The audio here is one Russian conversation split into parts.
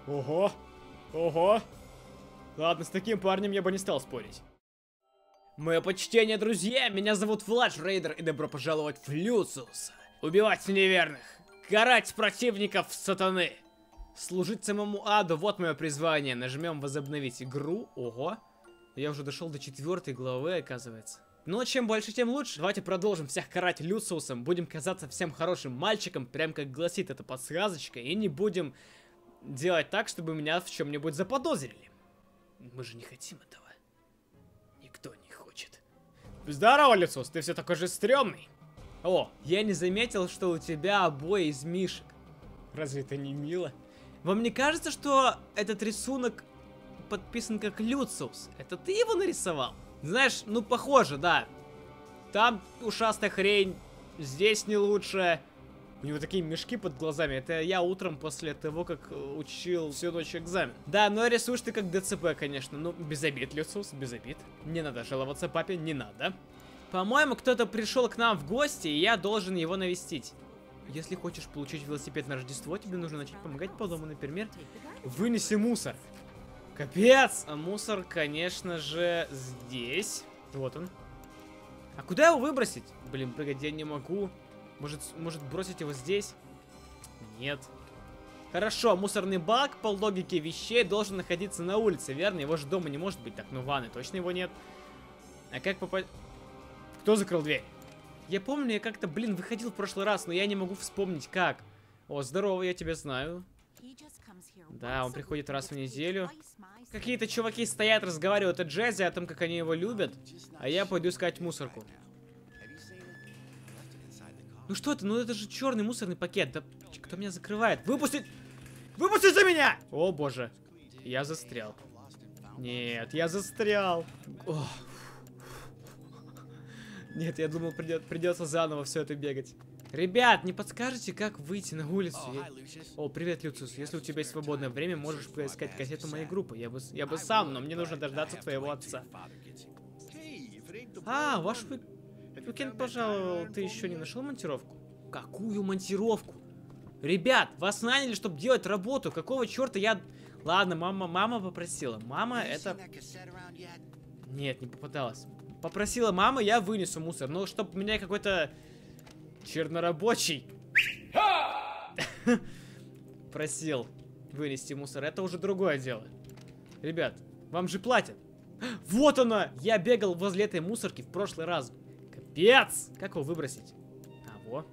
Ого. Ого. Ладно, с таким парнем я бы не стал спорить. Мое почтение, друзья! Меня зовут Флэш Рейдер, и добро пожаловать в Люциус. Убивать неверных, карать противников сатаны, служить самому аду, вот мое призвание. Нажмем возобновить игру. Ого. Я уже дошел до 4 главы, оказывается. Но чем больше, тем лучше. Давайте продолжим всех карать Люциусом. Будем казаться всем хорошим мальчиком, прям как гласит эта подсказочка. И не будем делать так, чтобы меня в чем-нибудь заподозрили. Мы же не хотим этого. Никто не хочет. Здорово, Люциус, ты все такой же стрёмный. О, я не заметил, что у тебя обои из мишек. Разве это не мило? Вам не кажется, что этот рисунок подписан как Люциус? Это ты его нарисовал? Знаешь, ну похоже, да. Там ушастая хрень, здесь не лучше. У него такие мешки под глазами. Это я утром после того, как учил всю ночь экзамен. Да, но рисуешь ты как ДЦП, конечно. Ну, без обид, Люциус, без обид. Не надо жаловаться папе, не надо. По-моему, кто-то пришел к нам в гости, и я должен его навестить. Если хочешь получить велосипед на Рождество, тебе нужно начать помогать по дому, например. Вынеси мусор. Капец! А мусор, конечно же, здесь. Вот он. А куда его выбросить? Блин, прыгать я не могу. Может бросить его здесь? Нет. Хорошо, мусорный бак по логике вещей должен находиться на улице, верно? Его же дома не может быть. Так, ну ванны точно его нет. А как попасть... Кто закрыл дверь? Я помню, я как-то, блин, выходил в прошлый раз, но я не могу вспомнить как. О, здорово, я тебя знаю. Да, он приходит раз в неделю. Какие-то чуваки стоят, разговаривают о Джезе, о том, как они его любят. А я пойду искать мусорку. Ну что это? Ну это же черный мусорный пакет. Да кто меня закрывает? Выпустить! Выпустить за меня! О боже. Я застрял. Нет, я застрял. О. Нет, я думал, придется заново все это бегать. Ребят, не подскажете, как выйти на улицу? О, привет, Люциус. Если у тебя есть свободное время, можешь поискать кассету моей группы. Я бы сам, но мне нужно дождаться твоего отца. А, ваш уикенд пожаловал. Ты еще не нашел монтировку? Какую монтировку? Ребят, вас наняли, чтобы делать работу. Какого черта я... Ладно, мама попросила. Мама это... Нет, не попадалась. Попросила мама, я вынесу мусор. Но чтоб меня какой-то чернорабочий просил вынести мусор, это уже другое дело. Ребят, вам же платят. Вот она! Я бегал возле этой мусорки в прошлый раз. Капец! Как его выбросить? А, во.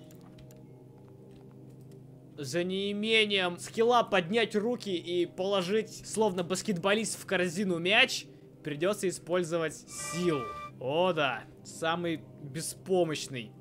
За неимением скилла поднять руки и положить, словно баскетболист, в корзину мяч, придется использовать силу. О да, самый беспомощный.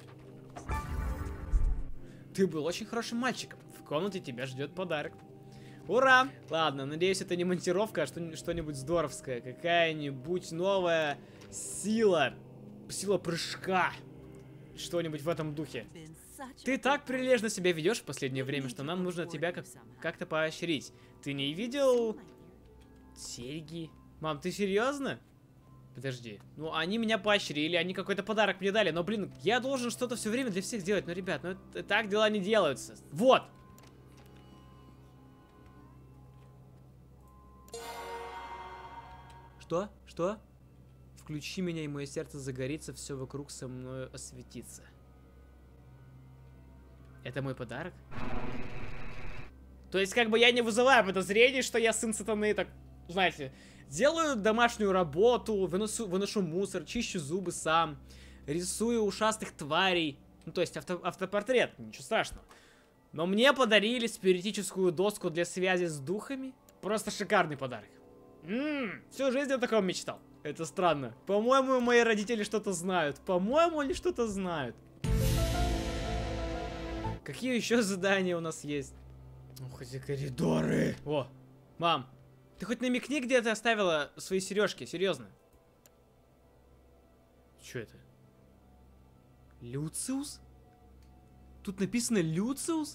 Ты был очень хорошим мальчиком. В комнате тебя ждет подарок. Ура! Ладно, надеюсь, это не монтировка, а что-нибудь здоровское. Какая-нибудь новая сила. Сила прыжка. Что-нибудь в этом духе. Ты так прилежно себя ведешь в последнее время, что нам нужно тебя как-то поощрить. Ты не видел серьги? Мам, ты серьезно? Подожди. Ну, они меня поощрили, они какой-то подарок мне дали. Но, блин, я должен что-то все время для всех делать. Ну, ребят, ну так дела не делаются. Вот! Что? Что? Включи меня, и мое сердце загорится, все вокруг со мной осветится. Это мой подарок? То есть, как бы я не вызываю подозрений, что я сын сатаны, так, знаете, делаю домашнюю работу, выношу мусор, чищу зубы сам, рисую ушастых тварей. Ну, то есть, автопортрет, ничего страшного. Но мне подарили спиритическую доску для связи с духами. Просто шикарный подарок. Всю жизнь я такого мечтал. Это странно. По-моему, мои родители что-то знают. По-моему, они что-то знают. Какие еще задания у нас есть? Ох, эти коридоры. О, мам, ты хоть намекни, где ты оставила свои сережки, серьезно. Что это? Люциус? Тут написано Люциус?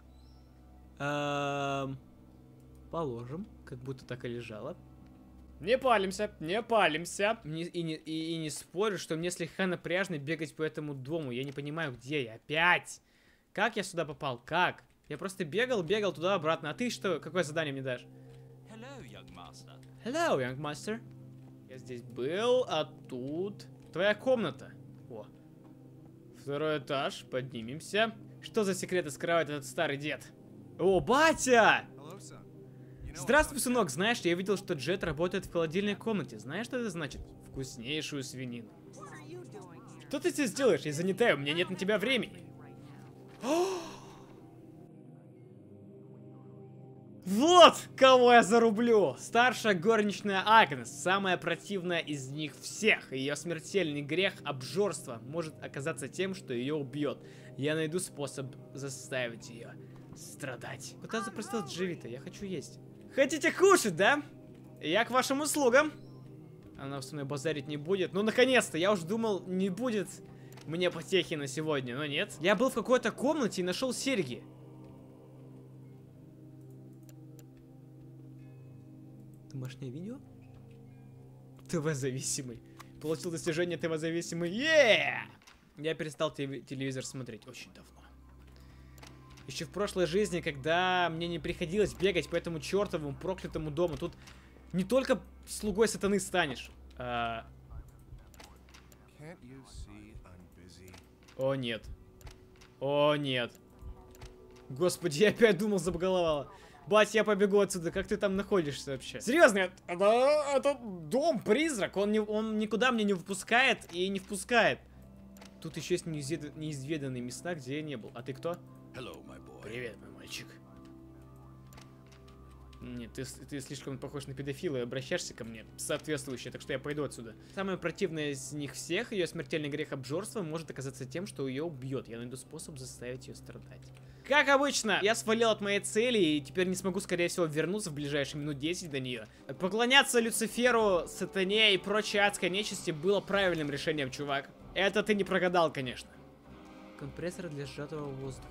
Положим, как будто так и лежало. Не палимся, не палимся. И не спорю, что мне слегка напряжно бегать по этому дому. Я не понимаю, где я. Опять! Как я сюда попал? Как? Я просто бегал туда-обратно. А ты что? Какое задание мне дашь? Hello, young master. Я здесь был, а тут... Твоя комната. О. Второй этаж. Поднимемся. Что за секреты скрывает этот старый дед? О, батя! Здравствуй, сынок. Знаешь, я видел, что Джет работает в холодильной комнате. Знаешь, что это значит? Вкуснейшую свинину. Что ты здесь делаешь? Я занятая, у меня нет на тебя времени. Вот кого я зарублю! Старшая горничная Агнес, самая противная из них всех. Ее смертельный грех обжорства может оказаться тем, что ее убьет. Я найду способ заставить ее страдать. Куда запросил Дживита? Я хочу есть. Хотите кушать, да? Я к вашим услугам. Она со мной базарить не будет. Ну, наконец-то! Я уж думал, не будет мне потехи на сегодня, но нет. Я был в какой-то комнате и нашел серьги. Домашнее видео? ТВ-зависимый. Получил достижение ТВ-зависимый. Я перестал телевизор смотреть очень давно. Еще в прошлой жизни, когда мне не приходилось бегать по этому чертовому проклятому дому. Тут не только слугой сатаны станешь. О нет. О нет. Господи, я опять думал, забаговало. Бать, я побегу отсюда. Как ты там находишься вообще? Серьезно, это дом-призрак. Он никуда меня не выпускает и не впускает. Тут еще есть неизведанные места, где я не был. А ты кто? Привет, мой мальчик. Нет, ты слишком похож на педофила и обращаешься ко мне соответствующе, так что я пойду отсюда. Самое противное из них всех, ее смертельный грех обжорства, может оказаться тем, что ее убьет. Я найду способ заставить ее страдать. Как обычно, я свалил от моей цели и теперь не смогу, скорее всего, вернуться в ближайшие минут 10 до нее. Поклоняться Люциферу, Сатане и прочей адской нечисти было правильным решением, чувак. Это ты не прогадал, конечно. Компрессор для сжатого воздуха.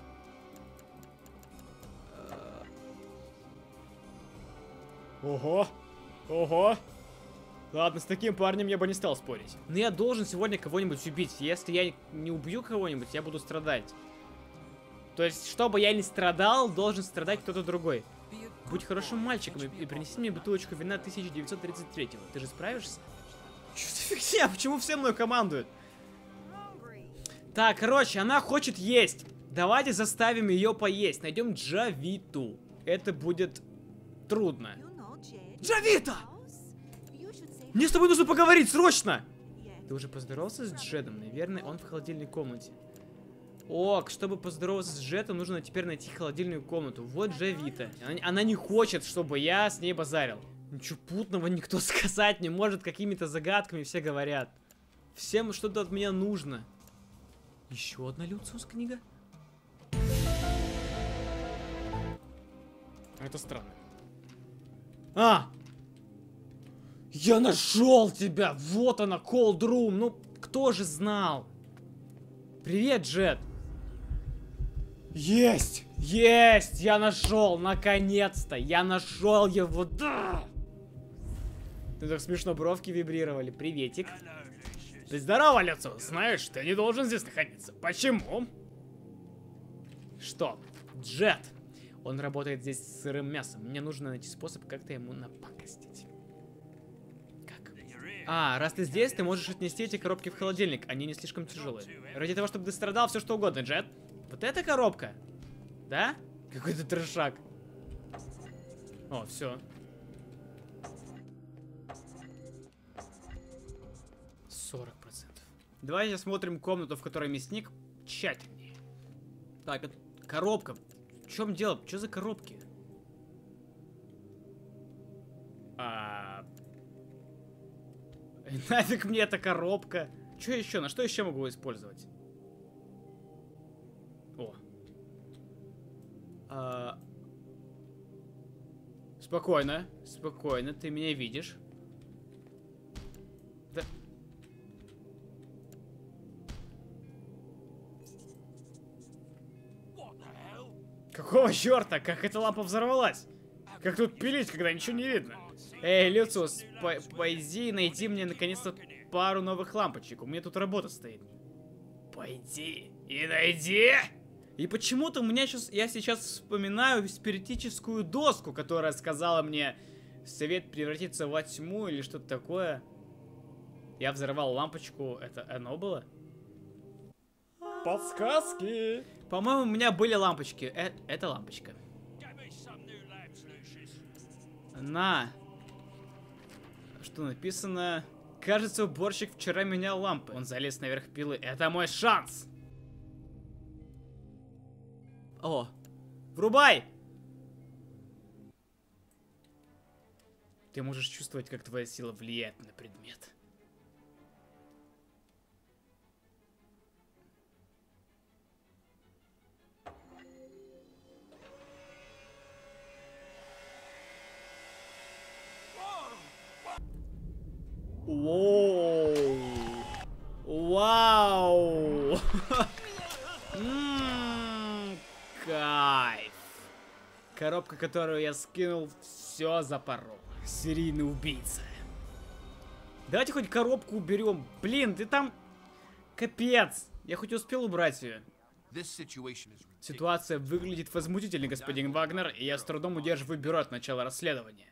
Ого! Ого! Ладно, с таким парнем я бы не стал спорить. Но я должен сегодня кого-нибудь убить. Если я не убью кого-нибудь, я буду страдать. То есть, чтобы я не страдал, должен страдать кто-то другой. Будь хорошим мальчиком и принеси мне бутылочку вина 1933-го. Ты же справишься? Что за фигня? Почему все мной командуют? Так, короче, она хочет есть. Давайте заставим ее поесть. Найдем Джавиту. Это будет трудно. Джавита! Мне с тобой нужно поговорить, срочно! Ты уже поздоровался с Джедом? Наверное, он в холодильной комнате. Ок, чтобы поздороваться с Джедом, нужно теперь найти холодильную комнату. Вот Джавита. Она не хочет, чтобы я с ней базарил. Ничего путного никто сказать не может, какими-то загадками все говорят. Всем что-то от меня нужно. Еще одна Люциус книга? Это странно. Я нашел тебя! Вот она, Cold Room! Ну, кто же знал? Привет, Джет! Есть! Есть! Я нашел! Наконец-то! Я нашел его! Да! Ты так смешно бровки вибрировали. Приветик. Ты здорово, Люциус! Знаешь, ты не должен здесь находиться. Почему? Что? Джет! Он работает здесь с сырым мясом. Мне нужно найти способ как-то ему напакостить. Как? Раз ты здесь, ты можешь отнести эти коробки в холодильник. Они не слишком тяжелые. Ради того, чтобы ты страдал, все что угодно, Джет. Вот эта коробка? Да? Какой-то трешак. О, все. 40%. Давайте осмотрим комнату, в которой мясник, тщательнее. Так, это коробка. В чем дело? Что за коробки? Нафиг мне эта коробка? Что еще? На что еще могу использовать? О. Спокойно. Спокойно. Ты меня видишь. Да. Какого черта? Как эта лампа взорвалась? Как тут пилить, когда ничего не видно? Эй, Люциус, пойди и найди мне наконец-то пару новых лампочек. У меня тут работа стоит. Пойди и найди И почему-то у меня я сейчас вспоминаю спиритическую доску, которая сказала мне свет превратится во тьму или что-то такое. Я взорвал лампочку. Это оно было? Подсказки! По-моему, у меня были лампочки. Это лампочка. На. Что написано? Кажется, уборщик вчера менял лампы. Он залез наверх пилы. Это мой шанс! О! Врубай! Ты можешь чувствовать, как твоя сила влияет на предмет. Воу! Вау! Кайф! Коробка, которую я скинул, все запорол. Серийный убийца. Давайте хоть коробку уберем. Блин, ты там... Капец! Я хоть успел убрать ее. Ситуация выглядит возмутительной, господин Вагнер, и я с трудом удерживаю бюро от начала расследования.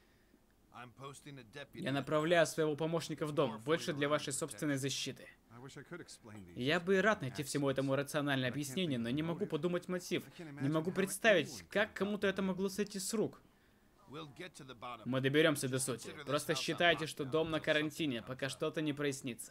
Я направляю своего помощника в дом, больше для вашей собственной защиты. Я бы и рад найти всему этому рациональное объяснение, но не могу подумать мотив. Не могу представить, как кому-то это могло сойти с рук. Мы доберемся до сути. Просто считайте, что дом на карантине, пока что-то не прояснится.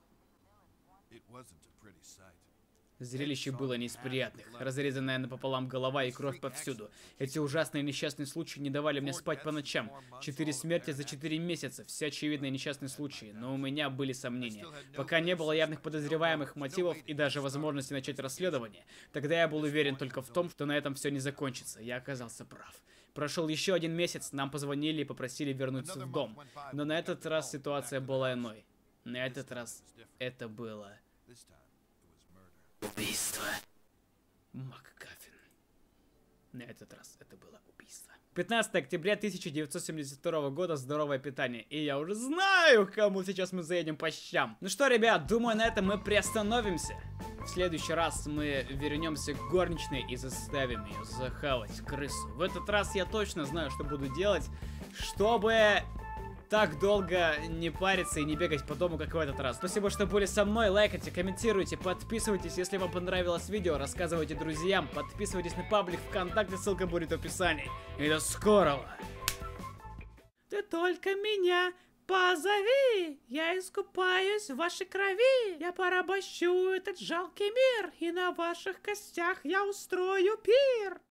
Зрелище было не из приятных. Разрезанная напополам голова и кровь повсюду. Эти ужасные несчастные случаи не давали мне спать по ночам. 4 смерти за 4 месяца. Все очевидные несчастные случаи. Но у меня были сомнения. Пока не было явных подозреваемых, мотивов и даже возможности начать расследование, тогда я был уверен только в том, что на этом все не закончится. Я оказался прав. Прошел еще 1 месяц, нам позвонили и попросили вернуться в дом. Но на этот раз ситуация была иной. На этот раз это было... убийство. МакГаффин. На этот раз это было убийство. 15 октября 1972 года. Здоровое питание. И я уже знаю, кому сейчас мы заедем по щам. Ну что, ребят, думаю, на этом мы приостановимся. В следующий раз мы вернемся к горничной и заставим ее захавать крысу. В этот раз я точно знаю, что буду делать, чтобы... так долго не париться и не бегать по дому, как в этот раз. Спасибо, что были со мной. Лайкайте, комментируйте, подписывайтесь, если вам понравилось видео. Рассказывайте друзьям, подписывайтесь на паблик ВКонтакте, ссылка будет в описании. И до скорого! Ты только меня позови, я искупаюсь в вашей крови. Я порабощу этот жалкий мир, и на ваших костях я устрою пир.